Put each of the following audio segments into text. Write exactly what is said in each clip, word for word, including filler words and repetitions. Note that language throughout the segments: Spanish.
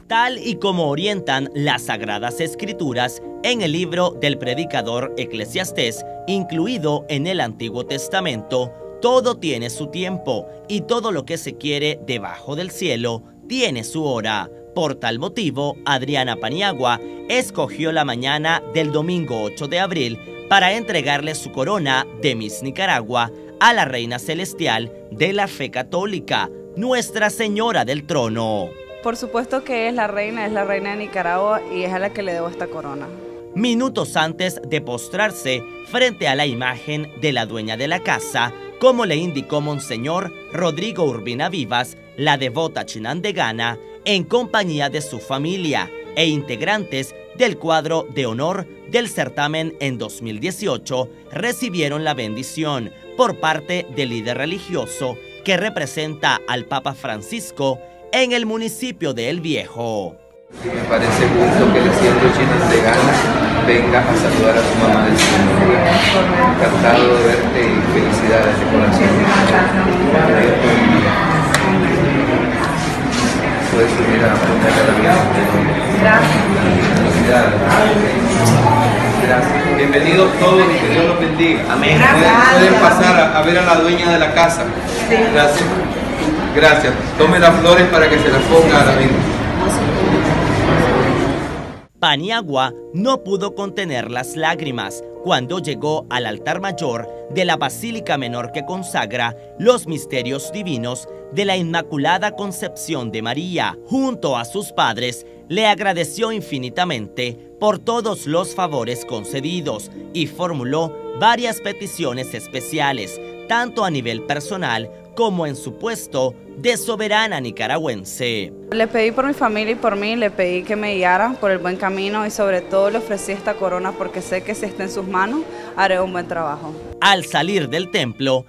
tal y como orientan las Sagradas Escrituras en el libro del predicador Eclesiastés, incluido en el Antiguo Testamento. Todo tiene su tiempo y todo lo que se quiere debajo del cielo tiene su hora. Por tal motivo, Adriana Paniagua escogió la mañana del domingo ocho de abril para entregarle su corona de Miss Nicaragua a la Reina Celestial de la Fe Católica, Nuestra Señora del Trono. Por supuesto que es la reina, es la reina de Nicaragua y es a la que le debo esta corona. Minutos antes de postrarse frente a la imagen de la dueña de la casa, como le indicó Monseñor Rodrigo Urbina Vivas, la devota chinandegana, en compañía de su familia e integrantes del cuadro de honor del certamen en dos mil dieciocho, recibieron la bendición por parte del líder religioso que representa al Papa Francisco en el municipio de El Viejo. Me parece justo que el ciento chinandegana venga a saludar a su mamá del cielo. Encantado de verte y felicidades de corazón. Puedes subir a ponerle la vida. Gracias. Gracias. Bienvenidos todos y que Dios los bendiga. Amén. Pueden, pueden pasar a, a ver a la dueña de la casa. Gracias. Gracias. Tome las flores para que se las ponga a la Virgen. Paniagua no pudo contener las lágrimas cuando llegó al altar mayor de la Basílica Menor que consagra los misterios divinos de la Inmaculada Concepción de María. Junto a sus padres, le agradeció infinitamente por todos los favores concedidos y formuló varias peticiones especiales, tanto a nivel personal como en su puesto de soberana nicaragüense. Le pedí por mi familia y por mí, le pedí que me guiara por el buen camino y sobre todo le ofrecí esta corona porque sé que si está en sus manos haré un buen trabajo. Al salir del templo,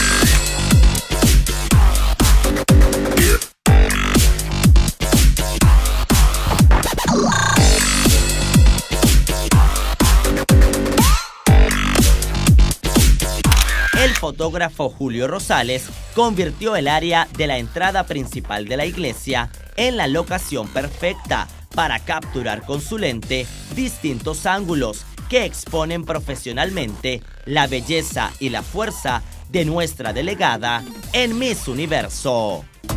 el fotógrafo Julio Rosales convirtió el área de la entrada principal de la iglesia en la locación perfecta para capturar con su lente distintos ángulos que exponen profesionalmente la belleza y la fuerza de nuestra delegada en Miss Universo.